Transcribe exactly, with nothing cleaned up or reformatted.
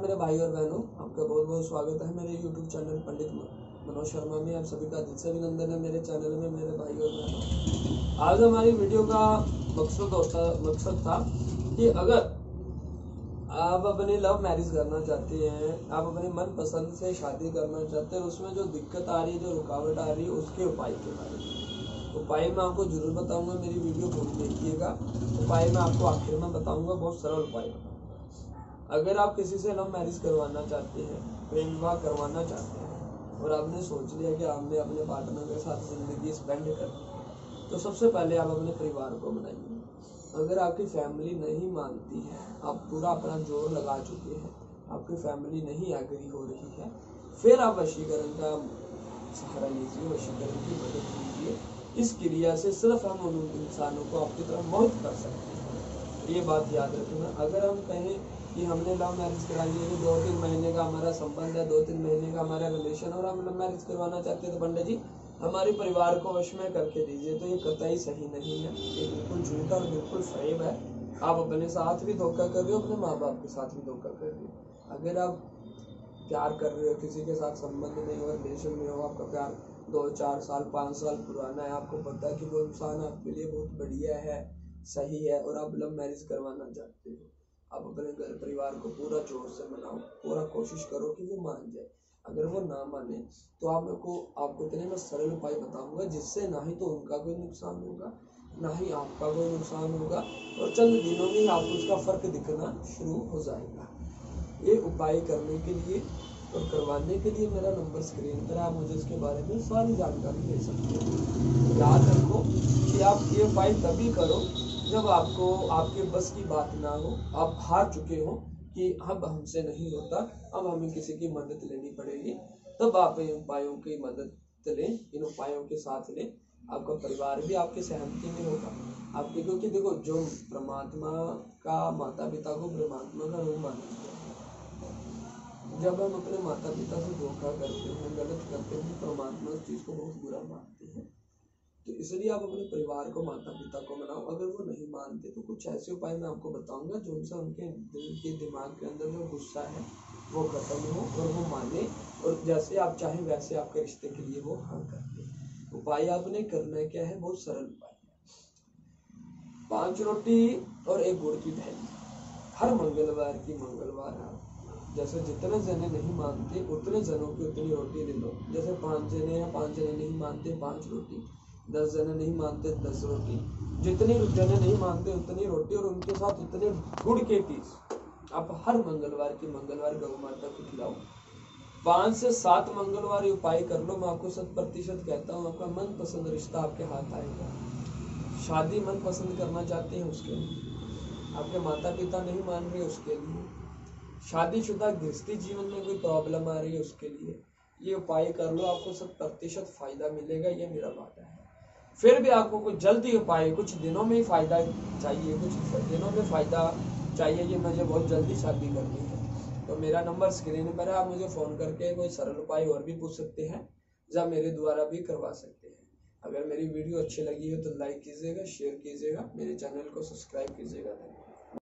मेरे भाई और बहनों, आपका बहुत बहुत स्वागत है मेरे यूट्यूब चैनल पंडित मनोज शर्मा में। आप सभी का दिल से अभिनंदन है मेरे चैनल में मेरे भाई और बहनों। आज हमारी वीडियो का मकसद होता मकसद था कि अगर आप अपनी लव मैरिज करना चाहते हैं, आप अपने मन पसंद से शादी करना चाहते हैं, उसमें जो दिक्कत आ रही है, जो रुकावट आ रही है, उसके उपाय के बारे में उपाय मैं आपको जरूर बताऊंगा। मेरी वीडियो पूरी देखिएगा। उपाय मैं आपको आखिर में बताऊंगा, बहुत सरल उपाय बताऊंगा। अगर आप किसी से लव मैरिज करवाना चाहते हैं, प्रेम विवाह करवाना चाहते हैं और आपने सोच लिया कि आपने अपने पार्टनर के साथ जिंदगी स्पेंड करनी, तो सबसे पहले आप अपने परिवार को मनाइए। अगर आपकी फैमिली नहीं मानती है, आप पूरा अपना जोर लगा चुके हैं, आपकी फैमिली नहीं एग्री हो रही है, फिर आप वशीकरण का सहारा लीजिए, वशीकरण की मदद लीजिए। इस क्रिया से सिर्फ हम उन इंसानों को आपकी तरफ मोहित कर सकते हैं। ये बात याद रखना। अगर हम कहें कि हमने लव मैरिज करा लिया, कि दो तीन महीने का हमारा संबंध है, दो तीन महीने का हमारा रिलेशन और हम लव मैरिज करवाना चाहते हैं, तो पंडित जी हमारे परिवार को वश में करके दीजिए, तो ये कतई सही नहीं है। ये बिल्कुल झूठा और बिल्कुल फरेब है। आप अपने साथ भी धोखा कर रहे हो, अपने माँ बाप के साथ भी धोखा कर रहे हो। अगर आप प्यार कर रहे हो, किसी के साथ संबंध में हो, रिलेशन में हो, आपका प्यार दो चार साल पाँच साल पुराना है, आपको पता है कि वो इंसान आपके लिए बहुत बढ़िया है, सही है, और आप लव मैरिज करवाना चाहते हो, आप अपने घर परिवार को पूरा जोर से मनाओ, पूरा कोशिश करो कि वो मान जाए। अगर वो ना माने तो आप मेरे को आपको इतने मैं सरल उपाय बताऊंगा, जिससे ना ही तो उनका कोई नुकसान होगा, ना ही आपका कोई नुकसान होगा, और चंद दिनों में ही आपको उसका फर्क दिखना शुरू हो जाएगा। ये उपाय करने के लिए और करवाने के लिए मेरा नंबर स्क्रीन पर, आप मुझे इसके बारे में सारी जानकारी दे सकते हो। याद रखो कि आप ये उपाय तभी करो जब आपको आपके बस की बात ना हो, आप हार चुके हो कि अब हमसे नहीं होता, अब हमें किसी की मदद लेनी पड़ेगी, तब आप इन उपायों की मदद लें, इन उपायों के साथ लें। आपका परिवार भी आपकी सहमति में होगा आपके, क्योंकि देखो, जो परमात्मा का माता पिता को परमात्मा का रूप मानते हैं, जब हम अपने माता पिता से धोखा करते हैं, गलत करते हैं, परमात्मा उस चीज को बहुत बुरा मानते हैं। तो इसलिए आप अपने परिवार को, माता पिता को मनाओ। अगर वो नहीं मानते तो कुछ ऐसे उपाय मैं आपको बताऊंगा जो उनसे उनके दिल के दिमाग के अंदर जो गुस्सा है वो खत्म हो और वो माने, और जैसे आप चाहें वैसे आपके रिश्ते के लिए वो हाँ कर दे। उपाय आपने करना क्या है, बहुत सरल उपाय है। पांच रोटी और एक गुड़ की थैली हर मंगलवार की मंगलवार आप, जैसे जितने जने नहीं मानते उतने जनों की उतनी रोटी ले लो। जैसे पांच जने हैं, पांच जने नहीं मानते, पांच रोटी, दस जने नहीं मानते, दस रोटी, जितनी जने नहीं मानते उतनी रोटी, और उनके साथ उतने गुड़ के पीस आप हर मंगलवार की मंगलवार गौ माता को खिलाओ। पांच से सात मंगलवार उपाय कर लो। मैं आपको शत प्रतिशत कहता हूँ, आपका मन पसंद रिश्ता आपके हाथ आएगा। शादी मन पसंद करना चाहते हैं उसके लिए, आपके माता पिता नहीं मान रहे उसके लिए, शादीशुदा गृहस्थी जीवन में कोई प्रॉब्लम आ रही है उसके लिए, ये उपाय कर लो, आपको शत प्रतिशत फायदा मिलेगा, ये मेरा वादा है। फिर भी आपको कुछ जल्दी उपाय, कुछ दिनों में ही फायदा चाहिए, कुछ दिनों में फायदा चाहिए, ये मुझे बहुत जल्दी शादी करनी है, तो मेरा नंबर स्क्रीन पर है। आप मुझे फोन करके कोई सरल उपाय और भी पूछ सकते हैं, या मेरे द्वारा भी करवा सकते हैं। अगर मेरी वीडियो अच्छी लगी हो तो लाइक कीजिएगा, शेयर कीजिएगा, मेरे चैनल को सब्सक्राइब कीजिएगा।